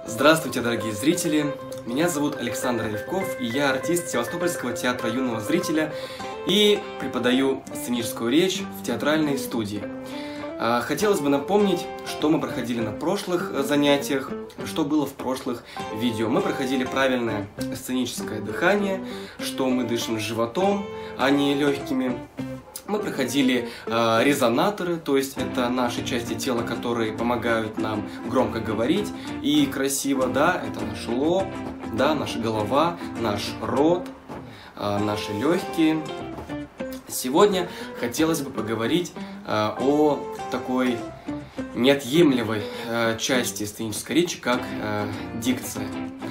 Здравствуйте, дорогие зрители! Меня зовут Александр Левков, и я артист Севастопольского театра юного зрителя и преподаю сценическую речь в театральной студии. Хотелось бы напомнить, что мы проходили на прошлых занятиях, что было в прошлых видео. Мы проходили правильное сценическое дыхание, что мы дышим животом, а не легкими. Мы проходили резонаторы, то есть это наши части тела, которые помогают нам громко говорить и красиво, да, это наш лоб, да, наша голова, наш рот, наши легкие. Сегодня хотелось бы поговорить о такой неотъемлемой части сценической речи, как дикция.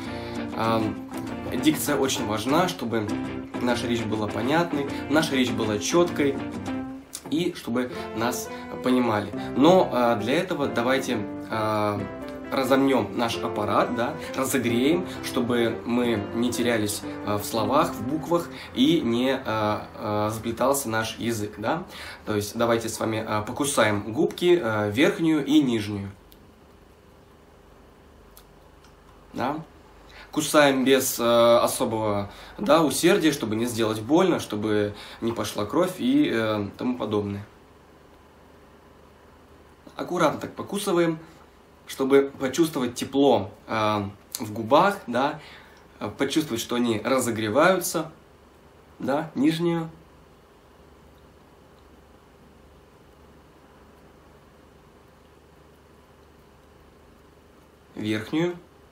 Дикция очень важна, чтобы наша речь была понятной, наша речь была четкой и чтобы нас понимали. Но для этого давайте разомнем наш аппарат, да, разогреем, чтобы мы не терялись в словах, в буквах и не заплетался наш язык. Да? То есть давайте с вами покусаем губки, верхнюю и нижнюю. Да? Кусаем без особого, да, усердия, чтобы не сделать больно, чтобы не пошла кровь и тому подобное. Аккуратно так покусываем, чтобы почувствовать тепло в губах, да, почувствовать, что они разогреваются, да, нижнюю. Верхнюю.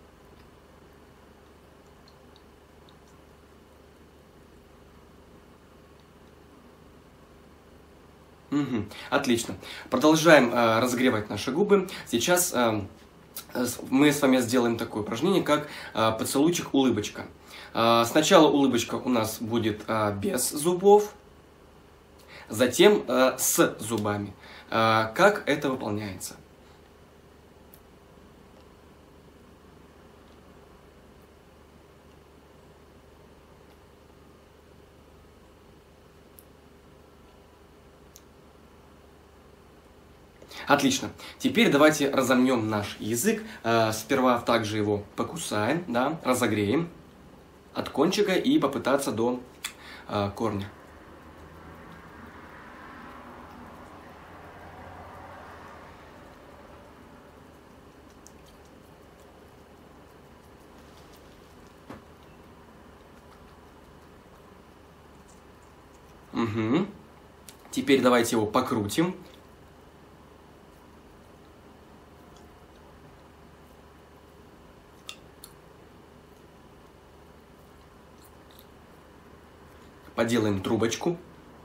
Отлично. Продолжаем разогревать наши губы. Сейчас мы с вами сделаем такое упражнение, как поцелуйчик-улыбочка. Сначала улыбочка у нас будет без зубов, затем с зубами. Как это выполняется? Отлично. Теперь давайте разомнем наш язык. Сперва также его покусаем, да, разогреем от кончика и попытаться до корня. Угу. Теперь давайте его покрутим. Поделаем трубочку.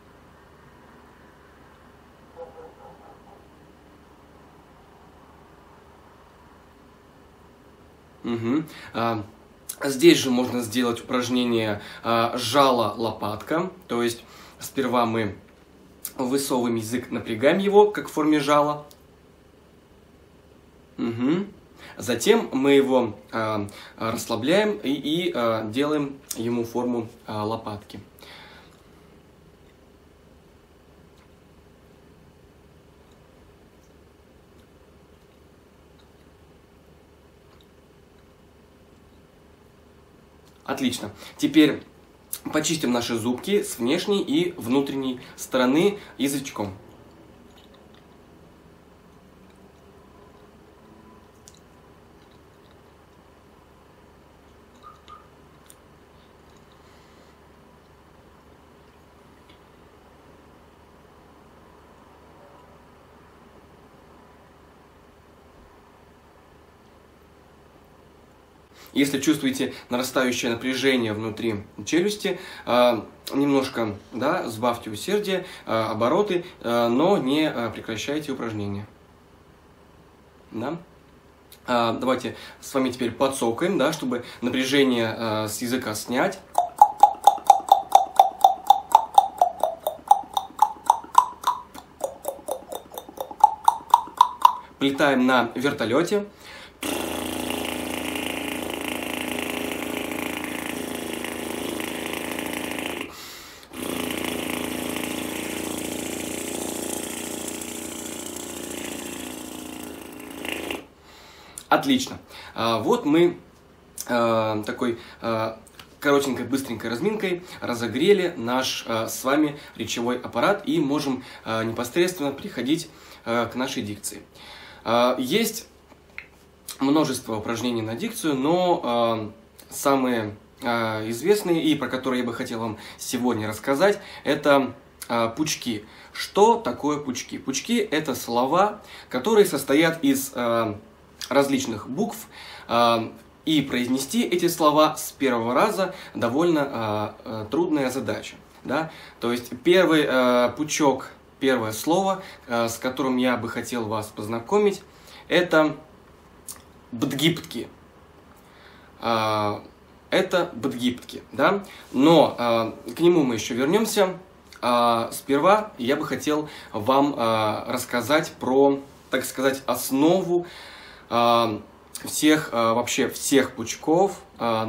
Угу. Здесь же можно сделать упражнение жало лопатка. То есть сперва мы высовываем язык, напрягаем его, как в форме жала. Угу. Затем мы его расслабляем и делаем ему форму лопатки. Отлично. Теперь почистим наши зубки с внешней и внутренней стороны язычком. Если чувствуете нарастающее напряжение внутри челюсти, немножко, да, сбавьте усердие, обороты, но не прекращайте упражнения. Да? Давайте с вами теперь подцокаем, да, чтобы напряжение с языка снять. Летаем на вертолете. Отлично. Вот мы такой коротенькой, быстренькой разминкой разогрели наш с вами речевой аппарат и можем непосредственно переходить к нашей дикции. Есть множество упражнений на дикцию, но самые известные и про которые я бы хотел вам сегодня рассказать, это пучки. Что такое пучки? Пучки – это слова, которые состоят из различных букв, и произнести эти слова с первого раза довольно трудная задача. Да? То есть первый пучок, первое слово, с которым я бы хотел вас познакомить, это бдгиптки. Это бдгиптки, да? Но к нему мы еще вернемся. Сперва я бы хотел вам рассказать про, так сказать, основу вообще всех пучков.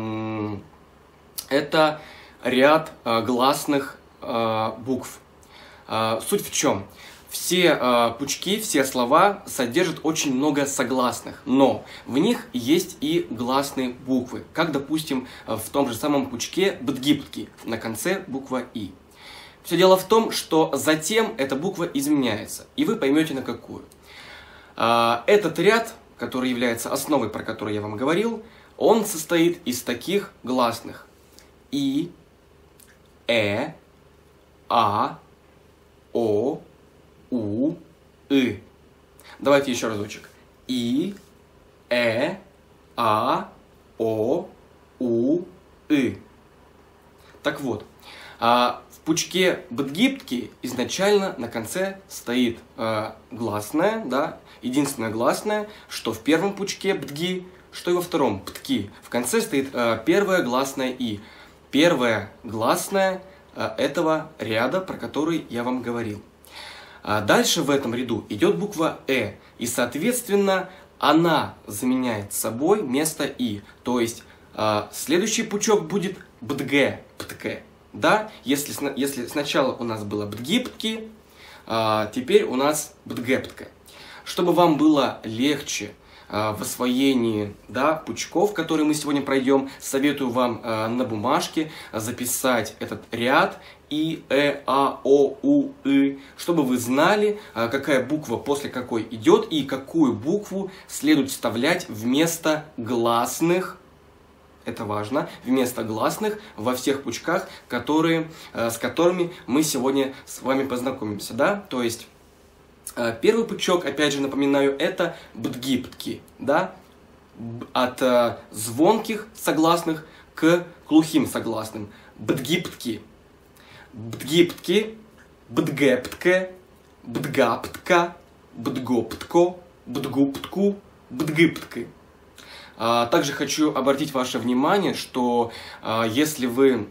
Это ряд гласных букв. Суть в чем? Все пучки, все слова содержат очень много согласных, но в них есть и гласные буквы, как, допустим, в том же самом пучке бдгиптки, на конце буква «и». Все дело в том, что затем эта буква изменяется, и вы поймете, на какую. Этот ряд, который является основой, про который я вам говорил, он состоит из таких гласных: и, а, о, у, и. Давайте еще разочек. И, а, о, у, и. Так вот, в пучке бдгиптки изначально на конце стоит гласная, да, единственное гласное, что в первом пучке бдги, что и во втором птки. В конце стоит первое гласное и. Первое гласное этого ряда, про который я вам говорил. Дальше в этом ряду идет буква и, соответственно, она заменяет собой место и. То есть следующий пучок будет бдге, птке. Да, если сначала у нас было бдгиптки, теперь у нас бдгептке. Чтобы вам было легче в освоении, да, пучков, которые мы сегодня пройдем, советую вам на бумажке записать этот ряд и, а, о, у, и, чтобы вы знали, какая буква после какой идет и какую букву следует вставлять вместо гласных. Это важно, вместо гласных во всех пучках, с которыми мы сегодня с вами познакомимся. Да? То есть первый пучок, опять же напоминаю, это бдгиптки. Да? От звонких согласных к глухим согласным. Бдгиптки. Бдгиптки, бдгептке, бдгаптка, бдгоптко, бдгуптку, бдгиптки. Также хочу обратить ваше внимание, что если вы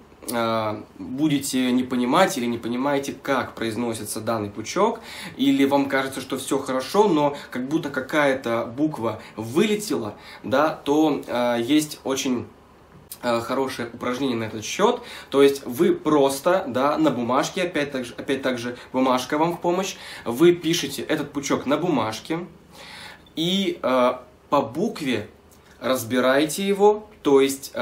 будете не понимать или не понимаете, как произносится данный пучок, или вам кажется, что все хорошо, но как будто какая-то буква вылетела, да, то есть очень хорошее упражнение на этот счет. То есть вы просто, да, на бумажке, опять также бумажка вам в помощь, вы пишете этот пучок на бумажке и по букве разбирайте его, то есть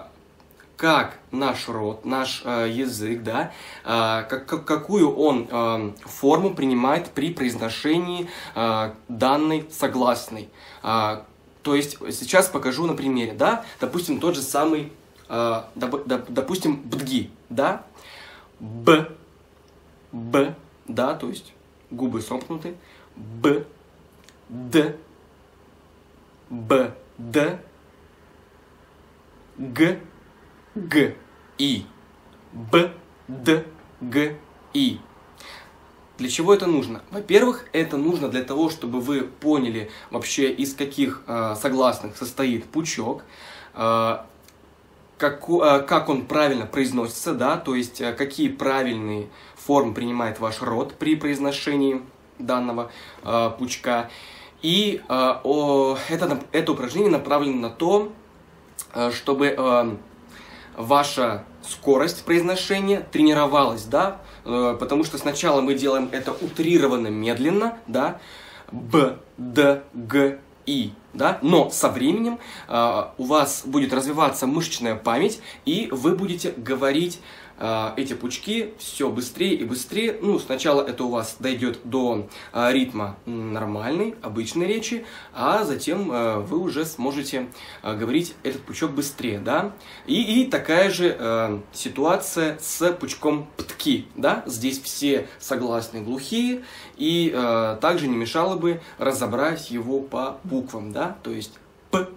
как наш род, наш язык, да, какую он форму принимает при произношении данной согласной. То есть сейчас покажу на примере, да, допустим, тот же самый, допустим, бдги, да, б, да, то есть губы сомкнуты, б, д, б, д, г, и, б, д, г, и. Для чего это нужно? Во-первых, это нужно для того, чтобы вы поняли вообще, из каких согласных состоит пучок, как он правильно произносится, да, то есть какие правильные формы принимает ваш род при произношении данного пучка. И это упражнение направлено на то, чтобы ваша скорость произношения тренировалась, да, потому что сначала мы делаем это утрированно медленно, да, б, д, г, и, да, но со временем у вас будет развиваться мышечная память, и вы будете говорить эти пучки все быстрее и быстрее. Ну, сначала это у вас дойдет до ритма нормальной, обычной речи, а затем вы уже сможете говорить этот пучок быстрее, да. И такая же ситуация с пучком птки, да. Здесь все согласные глухие, и также не мешало бы разобрать его по буквам, да. То есть П,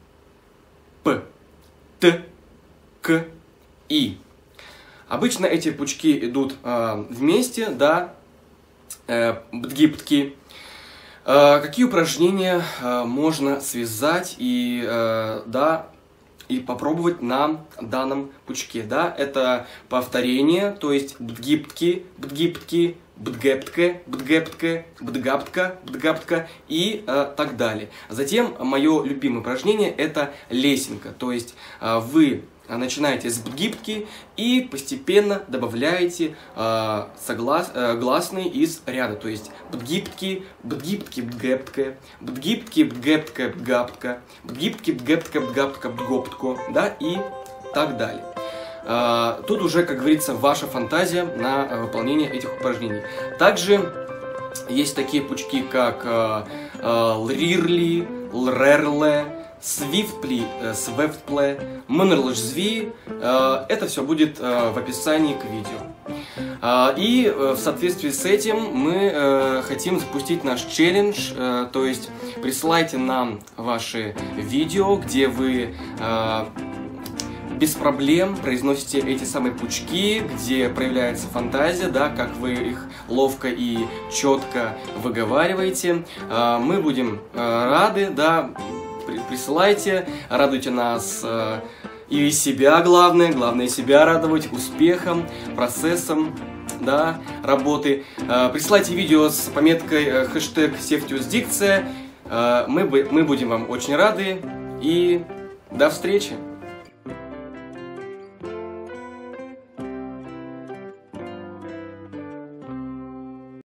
Т, К, И. Обычно эти пучки идут вместе, да, бдги-птки. Какие упражнения можно связать и, да, и попробовать на данном пучке, да? Это повторение, то есть бдги-птки, бдги-птки, бдгэптке, бдгэптке, бдгаптка, бдгаптка и так далее. Затем мое любимое упражнение – это лесенка, то есть вы начинаете с бдгиптки и постепенно добавляете гласные из ряда. То есть бдгиптки, бдгиптки, бдгэптке, бдгиптки, бдгэптке, бдгаптка, бдгиптки, бдгэптке, бдгаптка, бдгоптко, да, и так далее. Тут уже, как говорится, ваша фантазия на выполнение этих упражнений. Также есть такие пучки, как лрирли, лрерле, свифтли, свефтпле, мнрлжзви. Это все будет в описании к видео. И в соответствии с этим мы хотим запустить наш челлендж, то есть присылайте нам ваши видео, где вы без проблем произносите эти самые пучки, где проявляется фантазия, да, как вы их ловко и четко выговариваете. Мы будем рады, да, присылайте, радуйте нас и себя, главное себя радовать успехом, процессом, да, работы. Присылайте видео с пометкой хэштег #SafetyUsDictia. Мы будем вам очень рады, и до встречи!